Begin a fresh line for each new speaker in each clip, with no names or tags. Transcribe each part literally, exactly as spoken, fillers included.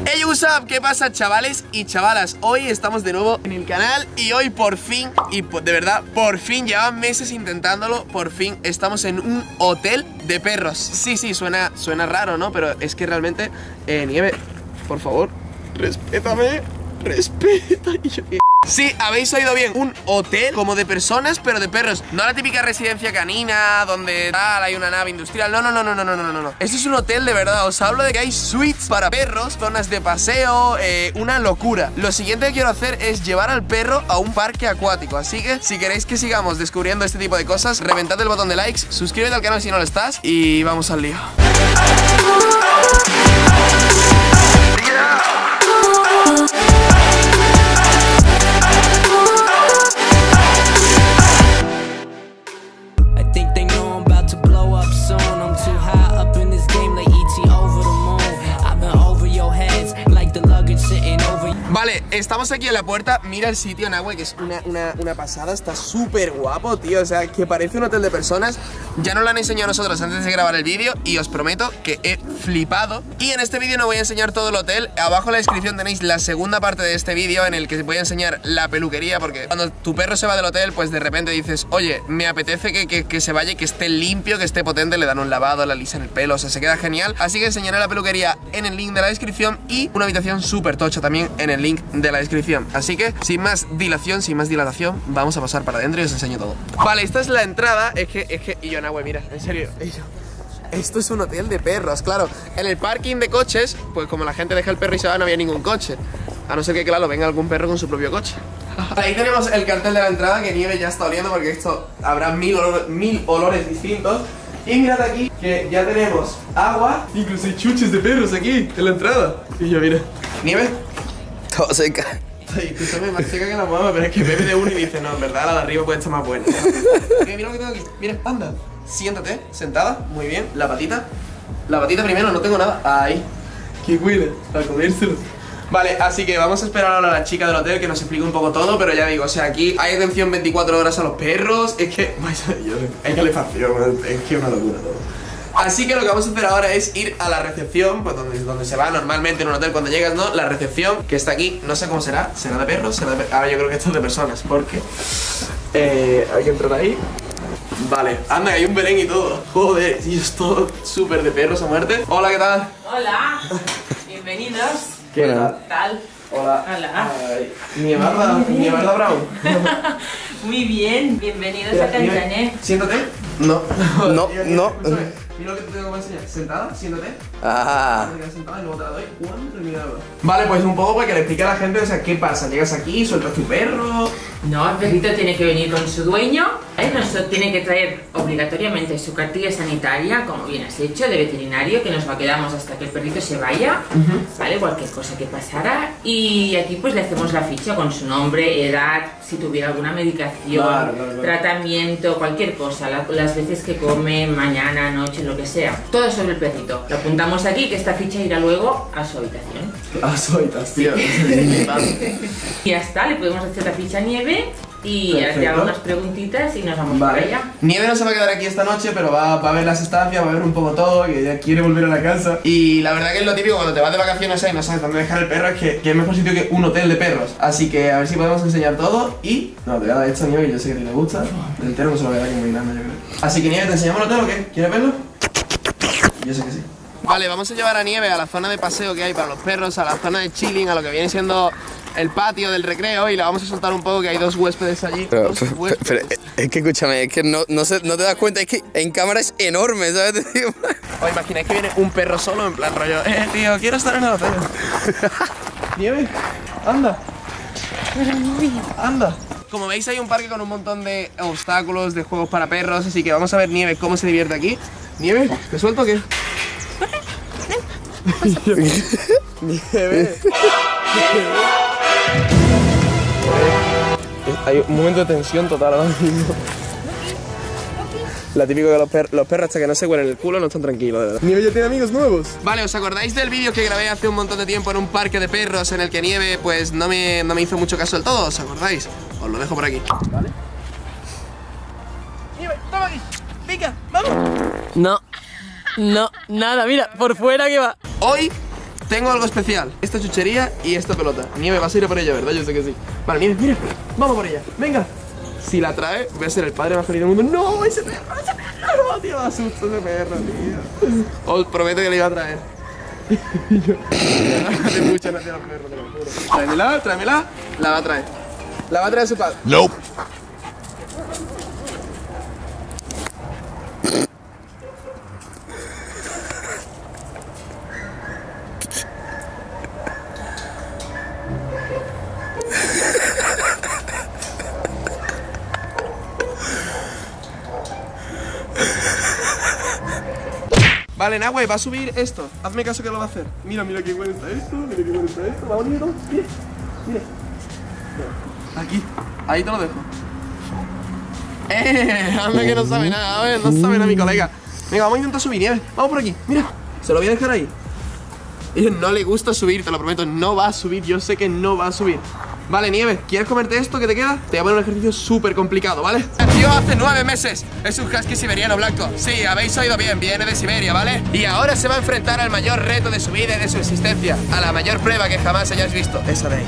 Hey, what's up, ¿qué pasa, chavales y chavalas? Hoy estamos de nuevo en el canal y hoy por fin, y de verdad, por fin, llevaban meses intentándolo, por fin estamos en un hotel de perros. Sí, sí, suena, suena raro, ¿no? Pero es que realmente, eh, Nieve, por favor, respétame, respeta. Sí, habéis oído bien, un hotel como de personas, pero de perros. No la típica residencia canina donde tal, hay una nave industrial. No, no, no, no, no, no, no, no. Esto es un hotel de verdad. Os hablo de que hay suites para perros, zonas de paseo, eh, una locura. Lo siguiente que quiero hacer es llevar al perro a un parque acuático. Así que si queréis que sigamos descubriendo este tipo de cosas, reventad el botón de likes, suscríbete al canal si no lo estás y vamos al lío. Vale, estamos aquí en la puerta. Mira el sitio, Nahue, que es una, una, una pasada. Está súper guapo, tío. O sea, que parece un hotel de personas. Ya nos lo han enseñado nosotros antes de grabar el vídeo y os prometo que he flipado. Y en este vídeo no voy a enseñar todo el hotel. Abajo en la descripción tenéis la segunda parte de este vídeo en el que voy a enseñar la peluquería. Porque cuando tu perro se va del hotel, pues de repente dices, oye, me apetece que, que, que se vaya, que esté limpio, que esté potente. Le dan un lavado, le alisan el pelo, o sea, se queda genial. Así que enseñaré la peluquería en el link de la descripción y una habitación súper tocha también en el link de la descripción. Así que, sin más dilación, sin más dilatación, vamos a pasar para adentro y os enseño todo. Vale, esta es la entrada. Es que, es que, y yo, Nahue, mira, en serio, esto es un hotel de perros, claro. En el parking de coches, pues como la gente deja el perro y se va, no había ningún coche. A no ser que, claro, venga algún perro con su propio coche. Ahí tenemos el cartel de la entrada, que Nieve ya está oliendo porque esto habrá mil, olor, mil olores distintos. Y mirad aquí que ya tenemos agua, incluso hay chuches de perros aquí en la entrada. Y yo, mira, Nieve,
todo seca.
Escúchame, más seca que la mamá, pero es que bebe de uno y dice, no, en verdad la de arriba puede estar más buena. Mira, mira lo que tengo aquí, mira, anda. Siéntate, sentada, muy bien, la patita. La patita primero, no tengo nada. Ahí, que cuida, para comérselo. Vale, así que vamos a esperar ahora a la chica del hotel que nos explique un poco todo, pero ya digo, o sea, aquí hay atención veinticuatro horas a los perros. Es que, hay calefacción, es que es una locura todo. Así que lo que vamos a hacer ahora es ir a la recepción, pues donde, donde se va normalmente en un hotel cuando llegas, ¿no? La recepción, que está aquí, no sé cómo será, ¿será de perros? ¿Será de perros? Ahora yo creo que esto es de personas, porque eh, hay que entrar ahí. Vale, anda, hay un Belén y todo. Joder, y es todo súper de perros a muerte. Hola, ¿qué tal?
Hola, bienvenidos.
¿Qué
tal?
Hola.
Hola.
Ay, Nievarda, Nievarda Brown.
Muy bien, bienvenidos a Cantané.
Siéntate. No.
No, no.
Mira lo que te tengo que enseñar. Sentada, siéntate.
Ah.
Sentada y luego te la doy cuando termine. Vale, pues un poco para que le explique a la gente, o sea, ¿qué pasa? Llegas aquí, sueltas tu perro.
No, el perrito tiene que venir con su dueño. Él nos tiene que traer obligatoriamente su cartilla sanitaria, como bien has hecho, de veterinario, que nos la quedamos hasta que el perrito se vaya. Uh-huh. Vale, cualquier cosa que pasara. Y aquí pues le hacemos la ficha con su nombre, edad, si tuviera alguna medicación, claro, claro, claro. tratamiento, cualquier cosa, la, las veces que come, mañana, noche, lo que sea. Todo sobre el perrito. Lo apuntamos aquí, que esta ficha irá luego a su habitación.
A su habitación.
Y ya está, le podemos hacer la ficha a Nieve y le hago unas preguntitas y nos vamos
vale.
para allá.
Nieve no se va a quedar aquí esta noche, pero va, va a ver las estancias, va a ver un poco todo, que ya quiere volver a la casa. Y la verdad que es lo típico cuando te vas de vacaciones y no sabes dónde dejar el perro, es que, que es mejor sitio que un hotel de perros. Así que a ver si podemos enseñar todo y... No, te voy a dar esto a Nieve, que yo sé que a ti te gusta. El entero no se lo voy a dar que muy grande, yo creo. Así que Nieve, ¿te enseñamos el hotel o qué? ¿Quieres verlo? Yo sé que sí. Vale, vamos a llevar a Nieve a la zona de paseo que hay para los perros, a la zona de chilling, a lo que viene siendo el patio del recreo, y la vamos a soltar un poco, que hay dos huéspedes allí.
Pero,
dos huéspedes.
pero, pero es que escúchame, es que no, no, se, no te das cuenta, es que en cámara es enorme, ¿sabes?
¿Os imagináis que viene un perro solo en plan rollo, eh, tío, quiero estar en el hotel? Nieve, anda. Anda. Como veis hay un parque con un montón de obstáculos, de juegos para perros, así que vamos a ver Nieve cómo se divierte aquí. Nieve, ¿te suelto o qué? Nieve. Hay un momento de tensión total ahora mismo. La típica de los, per los perros hasta que no se huelen el culo no están tranquilos, de verdad. Nieve ya tiene amigos nuevos. Vale, ¿os acordáis del vídeo que grabé hace un montón de tiempo en un parque de perros en el que Nieve pues no me, no me hizo mucho caso del todo? ¿Os acordáis? Os lo dejo por aquí. Vale. Nieve, toma aquí. Venga, vamos.
No, no, nada, mira, por fuera que va.
Hoy tengo algo especial. Esta chuchería y esta pelota. Nieve, vas a ir a por ella, ¿verdad? Yo sé que sí. Vale, Nieve, mira, vamos por ella. Venga. Si la trae, voy a ser el padre más feliz del mundo. ¡No! ¡Ese perro! ¡Ese perro! ¡No, tío! Me asusta ese perro, tío. Os prometo que le iba a traer. Yo. Hace mucha gracia a los perros, te lo juro. Tráemela, tráemela. La va a traer. La va a traer a su padre.
Nope.
Vale, Nahue, va a subir esto. Hazme caso que lo va a hacer. Mira, mira qué bueno está esto. Mira qué bueno está esto. Vamos, mira, mira. Mira. Aquí. Ahí te lo dejo. Eh, anda que no sabe nada, a ver, no sabe nada mi colega. Venga, vamos a intentar subir, Nieve. Vamos por aquí, mira. Se lo voy a dejar ahí. Y no le gusta subir, te lo prometo. No va a subir, yo sé que no va a subir. Vale, Nieve, ¿quieres comerte esto que te queda? Te voy a poner un ejercicio súper complicado, ¿vale? Nació hace nueve meses. Es un husky siberiano blanco. Sí, habéis oído bien, viene de Siberia, ¿vale? Y ahora se va a enfrentar al mayor reto de su vida y de su existencia. A la mayor prueba que jamás hayáis visto. Esa de ahí.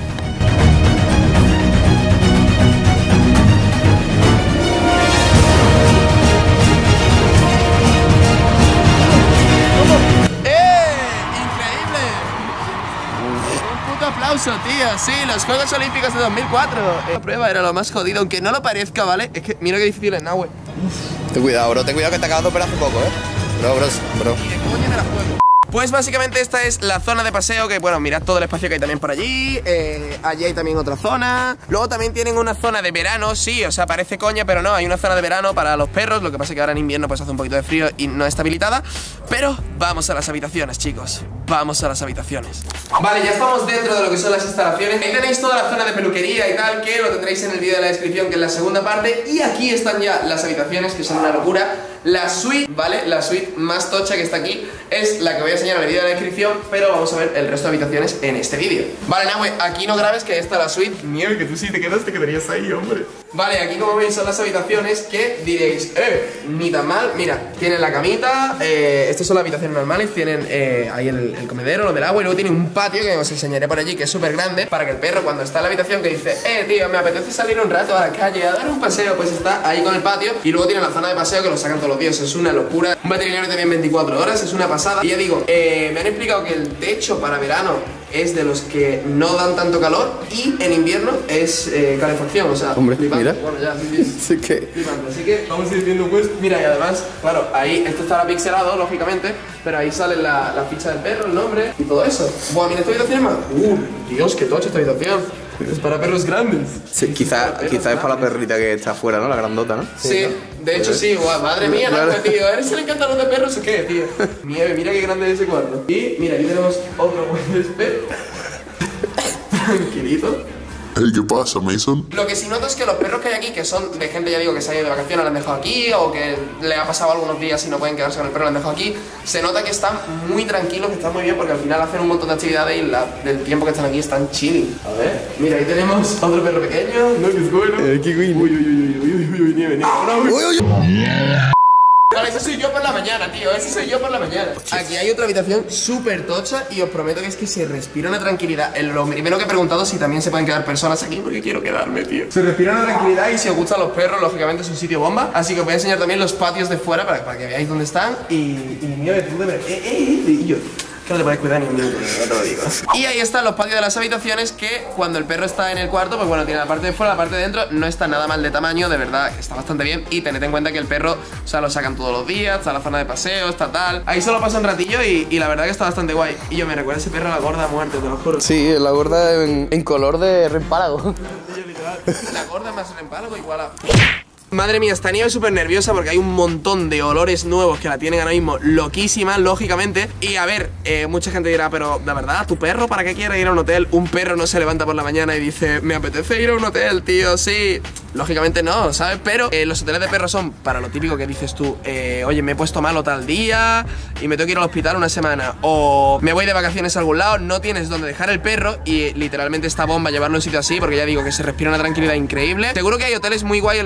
Aplauso, tío, sí, los Juegos Olímpicos de dos mil cuatro. La prueba era lo más jodido, aunque no lo parezca, ¿vale? Es que mira qué difícil es, Nahue.
Ten cuidado, bro, ten cuidado que te acabas de operar hace poco, ¿eh? Bro, bro, bro.
Y de coño me la juego. Pues básicamente esta es la zona de paseo que, bueno, mirad todo el espacio que hay también por allí. eh, Allí hay también otra zona. Luego también tienen una zona de verano, sí, o sea, parece coña, pero no, hay una zona de verano para los perros. Lo que pasa es que ahora en invierno pues hace un poquito de frío y no está habilitada. Pero vamos a las habitaciones, chicos. Vamos a las habitaciones. Vale, ya estamos dentro de lo que son las instalaciones. Ahí tenéis toda la zona de peluquería y tal, que lo tendréis en el vídeo de la descripción, que es la segunda parte. Y aquí están ya las habitaciones, que son una locura. La suite, ¿vale? La suite más tocha que está aquí es la que voy a enseñar en el vídeo de la descripción, pero vamos a ver el resto de habitaciones en este vídeo. Vale, Nahue, aquí no grabes que esta es la suite. Nieve, que tú sí te quedas, te quedarías ahí, hombre. Vale, aquí como veis son las habitaciones que diréis, eh, ni tan mal. Mira, tienen la camita, eh, estas son las habitaciones normales, tienen eh, ahí el, el comedero, lo del agua, y luego tiene un patio que os enseñaré por allí, que es súper grande, para que el perro cuando está en la habitación que dice, eh, tío, me apetece salir un rato a la calle a dar un paseo, pues está ahí con el patio. Y luego tiene la zona de paseo que lo sacan todos los días, es una locura. Un veterinario también veinticuatro horas, es una pasada. Y ya digo, eh, me han explicado que el techo para verano es de los que no dan tanto calor y en invierno es eh, calefacción, o sea,
hombre,
flipante.
mira.
Bueno, ya, sí, sí.
Sí que...
Flipante. Así que vamos a ir viendo pues. Mira, y además, claro, ahí esto estará pixelado, lógicamente, pero ahí sale la, la ficha del perro, el nombre y todo eso. Buah, mira, esta habitación es más. Uh, Dios, qué tocha esta habitación. Es para perros grandes.
Sí, quizá, quizá es para la perrita que está afuera, ¿no? La grandota, ¿no?
Sí, de hecho sí, guau, madre mía,
Claro.
Nahue, tío. ¿Eres el encantador de perros o qué, tío? Nieve, mira qué grande es ese cuarto. Y mira, aquí tenemos otro huésped. Tranquilito.
Hey, ¿qué pasa, Mason?
Lo que sí noto es que los perros que hay aquí, que son de gente, ya digo, que se ha ido de vacaciones, lo han dejado aquí, o que le ha pasado algunos días y no pueden quedarse con el perro, lo han dejado aquí, se nota que están muy tranquilos, que están muy bien, porque al final hacen un montón de actividades y la, del tiempo que están aquí están chilling. A ver, mira, ahí tenemos otro perro pequeño, no, que es bueno.
Eh, qué guay.
Uy, uy, uy, uy, uy, uy, uy, nieve, nieve. No, uy.
Uy, uy, uy.
Vale, ese soy yo por la mañana, tío, ese soy yo por la mañana. Aquí hay otra habitación súper tocha y os prometo que es que se respira una tranquilidad. Lo primero que he preguntado es si también se pueden quedar personas aquí porque quiero quedarme, tío. Se respira una tranquilidad y si os gustan los perros, lógicamente es un sitio bomba. Así que os voy a enseñar también los patios de fuera para, para que veáis dónde están. Y, y mira, tú de ver. Eh, eh, eh, y yo. Que no te puedes cuidar ni un minuto, no te lo digo. Y ahí están los patios de las habitaciones que cuando el perro está en el cuarto, pues bueno, tiene la parte de fuera, la parte de dentro, no está nada mal de tamaño, de verdad, está bastante bien. Y tened en cuenta que el perro, o sea, lo sacan todos los días, está la zona de paseo, está tal. Ahí solo pasa un ratillo y, y la verdad que está bastante guay. Y yo me recuerdo a ese perro a la gorda a muerte, te lo juro.
Sí, la gorda en, en color de reempálago.
La gorda más el empálago igual a... Madre mía, está Nieve súper nerviosa porque hay un montón de olores nuevos que la tienen ahora mismo loquísima, lógicamente. Y a ver, eh, mucha gente dirá, pero de verdad, ¿tu perro para qué quiere ir a un hotel? Un perro no se levanta por la mañana y dice, me apetece ir a un hotel, tío, sí. Lógicamente no, ¿sabes? Pero eh, los hoteles de perros son para lo típico que dices tú, eh, oye, me he puesto malo tal día y me tengo que ir al hospital una semana, o me voy de vacaciones a algún lado, no tienes dónde dejar el perro y literalmente esta bomba llevarlo a un sitio así, porque ya digo que se respira una tranquilidad increíble. Seguro que hay hoteles muy guay en los que son de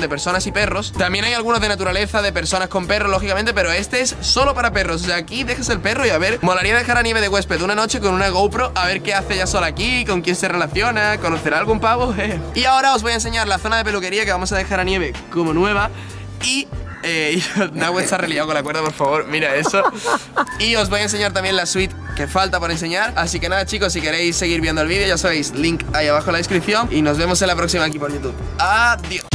de personas y perros. También hay algunos de naturaleza, de personas con perros, lógicamente, pero este es solo para perros. O sea, aquí dejas el perro y a ver, molaría dejar a Nieve de huésped una noche con una GoPro, a ver qué hace ella sola aquí, con quién se relaciona, conocerá algún pavo. Y ahora os voy a enseñar la zona de peluquería que vamos a dejar a Nieve como nueva. Y Eh, Nahue está reliado con la cuerda, por favor, mira eso. Y os voy a enseñar también la suite que falta por enseñar. Así que nada, chicos, si queréis seguir viendo el vídeo, ya sabéis, link ahí abajo en la descripción. Y nos vemos en la próxima aquí por YouTube. Adiós.